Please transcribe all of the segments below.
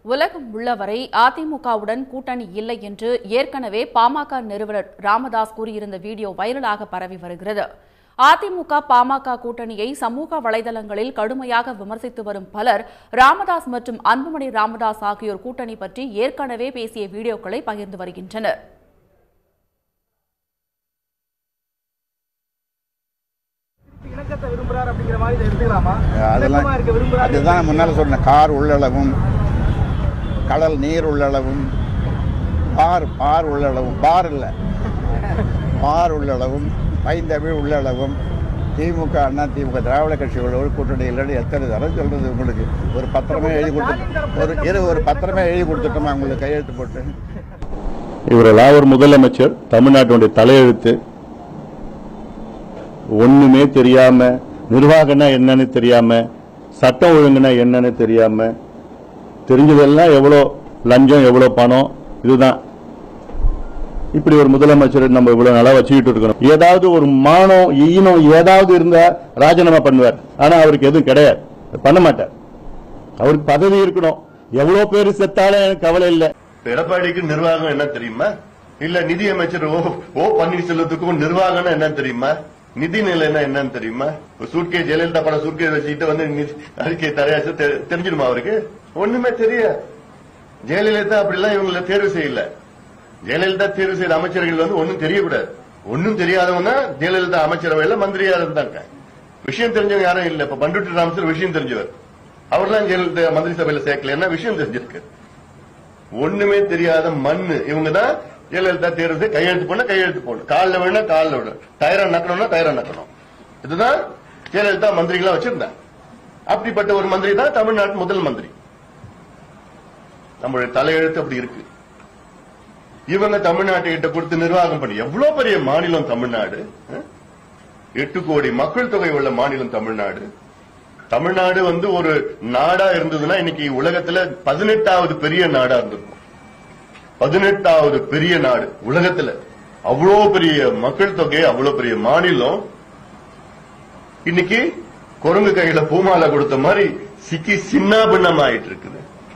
உலகம் உள்ளவரை அதிமுகவுடன் கூட்டணி இல்லை என்று ஏற்கனவே பாமக நிறுவனர் ராமதாஸ் கூறியிருந்த வீடியோ வைரலாக பரவி வருகிறது. அதிமுக பாமக கூட்டணியை சமூக வலைதளங்களில் கடுமையாக விமர்சித்து வரும் பலர் ராமதாஸ் மற்றும் அன்புமணி ராமதாஸ் ஆகியோர் கூட்டணி பற்றி ஏற்கனவே பேசிய வீடியோக்களை பகிர்ந்து வருகின்றனர். அதுதான் முன்னால் சொன்ன கார் உள்ளளவும் கடல் நீர் உள்ளளவும் பார் உள்ளளவும் பார் இல்லை பார் உள்ளளவும் பைந்தமிழ் உள்ளளவும் திமுக அண்ணா திமுக திராவிட கட்சிகளோடு கூட்டணி இல்லைன்னு எத்தனை தரம் சொல்றது உங்களுக்கு? ஒரு பத்திரமே எழுதி கொடுத்து ஒரு பத்திரமே எழுதி கொடுத்துட்டோமா உங்களுக்கு கையெழுத்து போட்டு? இவரெல்லாம் ஒரு முதலமைச்சர், தமிழ்நாட்டுடைய தலையெழுத்து, ஒண்ணுமே தெரியாம, நிர்வாகம்னா என்னன்னு தெரியாம, சட்டம் ஒழுங்குனா என்னன்னு தெரியாம, தெரிஞ்சதெல்லாம் எவ்வளோ லஞ்சம் எவ்வளோ பணம், இதுதான். இப்படி ஒரு முதலமைச்சர் நம்ம இவ்வளவு நாளா வச்சுக்கிட்டு இருக்கணும். ஏதாவது ஒரு மானம் ஈனம் ஏதாவது இருந்தா ராஜினாமா பண்ணுவார். ஆனா அவருக்கு எதுவும் கிடையாது, பண்ண மாட்டார். அவருக்கு பதவி இருக்கணும். எவ்வளவு பேர் செத்தாலும் எனக்கு கவலை இல்லை. எடப்பாடிக்கு நிர்வாகம் என்ன தெரியுமா? இல்ல நிதி அமைச்சர் ஓ பன்னீர்செல்வத்துக்கும் நிர்வாகம் என்ன தெரியுமா? நிதி நிலைன்னா என்னன்னு தெரியுமா? சூட்கே ஜெயலலிதா படம் சூட்கே வச்சுக்கிட்டு வந்து அறிக்கை தரையாச்சு தெரிஞ்சிடுமா அவருக்கு? ஒண்ணுமே தெரியாது. ஜெயலலிதா அப்படிலாம் இவங்களை தேர்வு செய்யல. ஜெயலலிதா தேர்வு செய்த அமைச்சர்கள் வந்து ஒன்னும் தெரியக்கூடாது. ஒன்னும் தெரியாதவங்க ஜெயலலிதா அமைச்சரவையில மந்திரியா இருந்தாங்க. விஷயம் தெரிஞ்சவங்க யாரும் இல்ல. இப்ப பண்டுட்டி ராமச்சந்திரன் விஷயம் தெரிஞ்சவர், அவர்லாம் ஜெயலலிதா மந்திரி சபையில சேர்க்கல. என்ன விஷயம் தெரிஞ்சிருக்கு? ஒண்ணுமே தெரியாத மண்ணு இவங்க தான். ஜெயலலிதா தேர்வு கையெழுத்து போன கையெழுத்து போடணும், காலில் வேணா காலில் விடணும், டயரா நக்கணும்னா டயரா நக்கணும். இதுதான் ஜெயலலிதா மந்திரிகளா வச்சிருந்தாங்க. அப்படிப்பட்ட ஒரு மந்திரி தான் தமிழ்நாட்டு முதல் மந்திரி. நம்மளுடைய தலையெழுத்து அப்படி இருக்கு. இவங்க தமிழ்நாட்டை கிட்ட கொடுத்து நிர்வாகம் பண்ணி, எவ்வளவு பெரிய மாநிலம் தமிழ்நாடு, 8 கோடி மக்கள் தொகை உள்ள மாநிலம் தமிழ்நாடு. தமிழ்நாடு வந்து ஒரு நாடா இருந்ததுன்னா இன்னைக்கு உலகத்துல 18வது பெரிய நாடா இருந்திருக்கும். 18வது பெரிய நாடு உலகத்துல. அவ்வளவு பெரிய மக்கள் தொகை, அவ்வளவு பெரிய மாநிலம். இன்னைக்கு குரங்கு கையில பூமாலை கொடுத்த மாதிரி சிக்கி சின்ன பின்னம் ஆயிட்டு இருக்குது.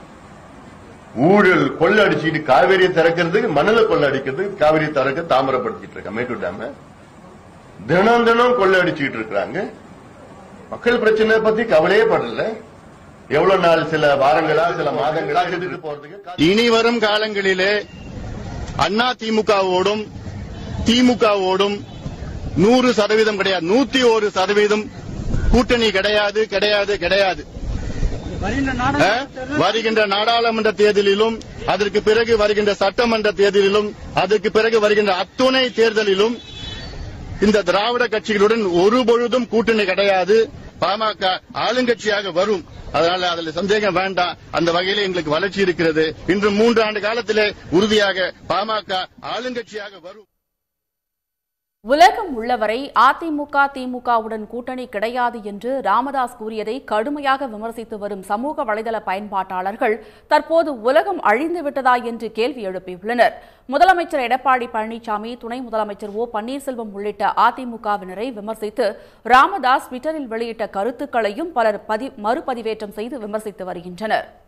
ஊழல் கொள்ள அடிச்சுட்டு காவேரியை திறக்கிறதுக்கு, மணல கொள்ள அடிக்கிறதுக்கு காவிரி திறக்க தாமரப்படுத்திட்டு இருக்க மேட்டூர் டேம தினம் தினம் கொள்ள அடிச்சுட்டு இருக்கிறாங்க. மக்கள் பிரச்சனை பத்தி கவலையே படல. எவ்வளவு நாள், சில வாரங்களா சில மாதங்களா எடுத்துட்டு போறதுக்கு. இனி வரும் காலங்களிலே அண்ணா திமுகவோடும் திமுகவோடும் 100% கிடையாது, 101% கூட்டணி கிடையாது கிடையாது கிடையாது. வருகின்ற நாடாளுமன்ற தேர்தலிலும், அதற்கு பிறகு வருகின்ற சட்டமன்ற தேர்தலிலும், அதற்கு பிறகு வருகின்ற அத்துணை தேர்தலிலும் இந்த திராவிட கட்சிகளுடன் ஒருபொழுதும் கூட்டணி கிடையாது. பாமக ஆளுங்கட்சியாக வரும். அதனால அதுல சந்தேகம் வேண்டாம். அந்த வகையில எங்களுக்கு வளர்ச்சி இருக்கிறது. இன்று 3 ஆண்டு காலத்திலே உறுதியாக பாமக ஆளுங்கட்சியாக வரும். உலகம் உள்ளவரை அதிமுக திமுகவுடன் கூட்டணி கிடையாது என்று ராமதாஸ் கூறியதை கடுமையாக விமர்சித்து வரும் சமூக வலைதள பயன்பாட்டாளர்கள் தற்போது உலகம் அழிந்துவிட்டதா என்று கேள்வி எழுப்பியுள்ளனர். முதலமைச்சர் எடப்பாடி பழனிசாமி, துணை முதலமைச்சர் ஓ பன்னீர்செல்வம் உள்ளிட்ட அதிமுகவினரை விமர்சித்து ராமதாஸ் ட்விட்டரில் வெளியிட்ட கருத்துக்களையும் பலர் மறுபதிவேற்றம் செய்து விமர்சித்து வருகின்றனர்.